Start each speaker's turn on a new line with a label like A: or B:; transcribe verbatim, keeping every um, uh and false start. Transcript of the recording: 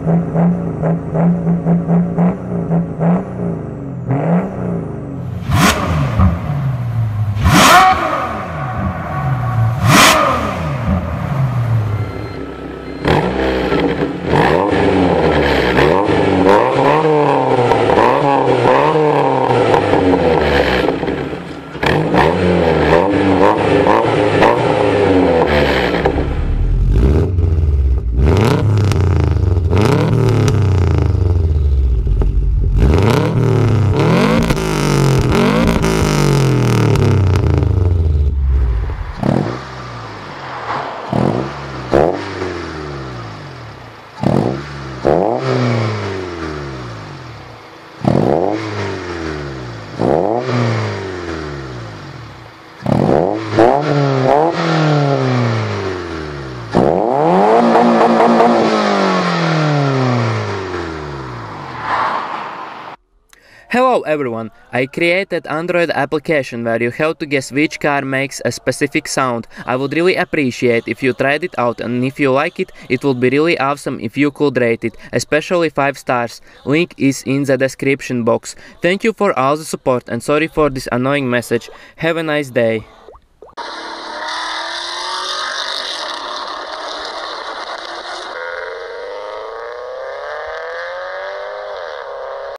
A: Hello everyone, I created Android application where you have to guess which car makes a specific sound. I would really appreciate if you tried it out, and if you like it, it would be really awesome if you could rate it, especially five stars. Link is in the description box. Thank you for all the support and sorry for this annoying message. Have a nice day.